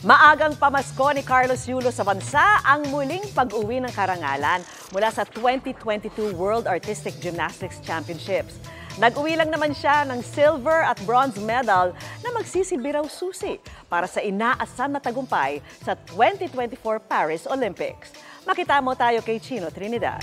Maagang pamasko ni Carlos Yulo sa bansa ang muling pag-uwi ng karangalan mula sa 2022 World Artistic Gymnastics Championships. Nag-uwi lang naman siya ng silver at bronze medal na magsisilbi raw susi para sa inaasam na tagumpay sa 2024 Paris Olympics. Makita mo tayo kay Chino Trinidad.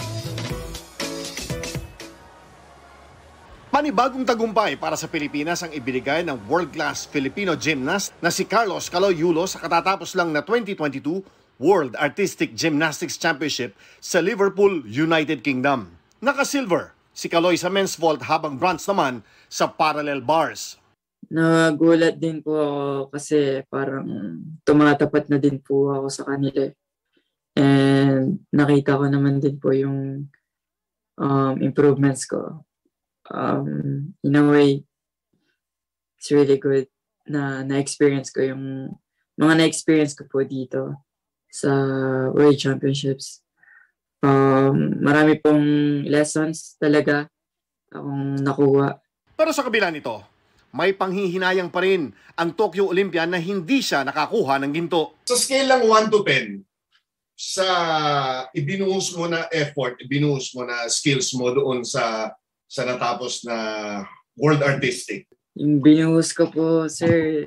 Panibagong tagumpay para sa Pilipinas ang ibinigay ng world-class Filipino gymnast na si Carlos Caloy Yulo sa katatapos lang na 2022 World Artistic Gymnastics Championship sa Liverpool, United Kingdom. Naka-silver si Caloy sa men's vault habang bronze naman sa parallel bars. Nagulat din po ako kasi parang tumatapat na din po ako sa kanila. And nakita ko naman din po yung improvements ko. In a way, it's really good na na-experience ko yung mga na-experience ko po dito sa World Championships. Marami pong lessons talaga akong nakuha. Pero sa kabila nito, may panghihinayang pa rin ang Tokyo Olympian na hindi siya nakakuha ng ginto. Sa scale lang 1 to 10, sa ibinuhos mo na effort, ibinuhos mo na skills mo doon sa natapos na World Artistic? Yung binuhos ko po, sir,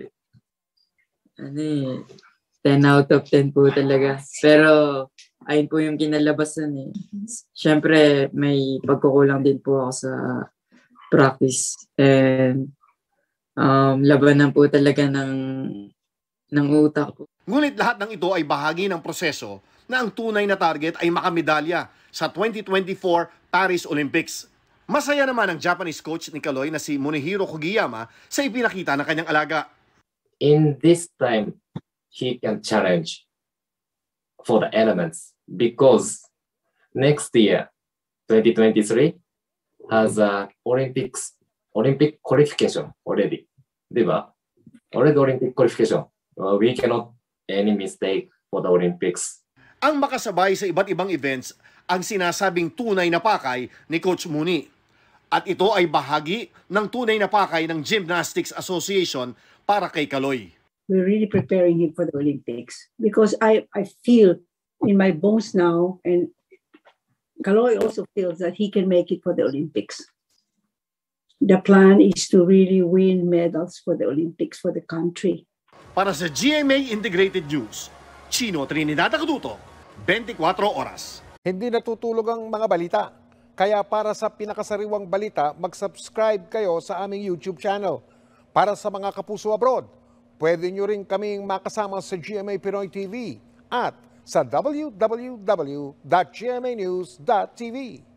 10 out of 10 po talaga. Pero ayun po yung kinalabasan eh. Siyempre, may pagkukulang din po ako sa practice. And labanan po talaga ng utak po. Ngunit lahat ng ito ay bahagi ng proseso na ang tunay na target ay makamedalya sa 2024 Paris Olympics. Masaya naman ang Japanese coach ni Caloy na si Munehiro Kogiyama sa ipinakita ng kanyang alaga. In this time, he can challenge for the elements because next year, 2023, has a Olympic qualification already. Diba? Already Olympic qualification. We cannot any mistake for the Olympics. Ang makasabay sa iba't ibang events ang sinasabing tunay na pakay ni Coach Muni. At ito ay bahagi ng tunay na pakay ng Gymnastics Association para kay Caloy. We're really preparing him for the Olympics because I feel in my bones now, and Caloy also feels that he can make it for the Olympics. The plan is to really win medals for the Olympics for the country. Para sa GMA Integrated News, Chino Trinidad Acuduto, 24 oras. Hindi natutulog ang mga balita. Kaya para sa pinakasariwang balita, mag-subscribe kayo sa aming YouTube channel. Para sa mga kapuso abroad, pwede nyo rin kaming makasama sa GMA Pinoy TV at sa www.gmanews.tv.